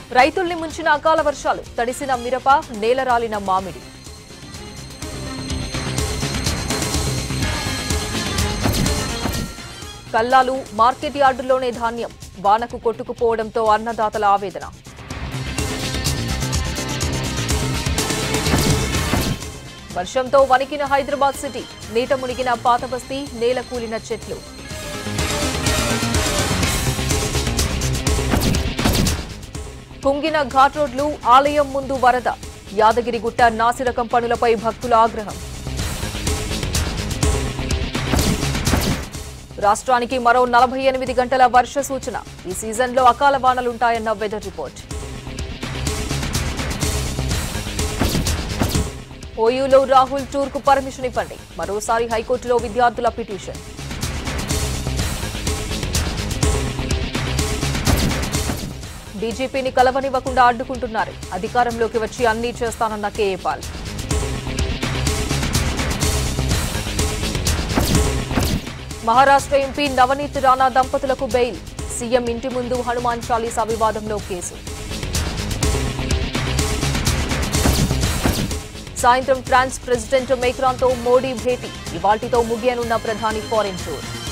రైతుల్ని ముంచిన అకాల వర్షాలు తడిసిన మిరప నేలరాలిన మామిడి. కల్లాలు మార్కెట్ యార్డుల్లోనే ధాన్యం వానకు కొట్టుకుపోవడంతో అన్నదాతల ఆవేదన. వర్షంతో వణికిన హైదరాబాద్ సిటీ నీట మునిగిన పాత బస్తీ నేల కూలిన చెట్లు. కుంగిన ఘాట్ రోడ్లు ఆలయం ముందు వరద యాదగిరిగుట్ట నాసిరకం పనులపై భక్తుల ఆగ్రహం. రాష్ట్రానికి మరో 48 గంటల వర్ష సూచన ఈ సీజన్లో అకాల వానలుంటాయన్న వెదర్ రిపోర్ట్. ఓయూలో రాహుల్ టూర్కు పర్మిషన్ ఇవ్వండి మరోసారి హైకోర్టులో విద్యార్థుల పిటిషన్. డీజీపీని కలవనివ్వకుండా అడ్డుకుంటున్నారు అధికారంలోకి వచ్చి అన్నీ చేస్తానన్న కేఏ పాల్. మహారాష్ట్ర ఎంపీ నవనీత్ రాణా దంపతులకు బెయిల్ సీఎం ఇంటి ముందు హనుమాన్ చాలీసా వివాదంలో కేసు. సాయంత్రం ఫ్రాన్స్ ప్రెసిడెంట్ మేక్రాన్తో మోడీ భేటీ ఇవాల్టితో ముగియనున్న ప్రధాని ఫారెన్ టూర్.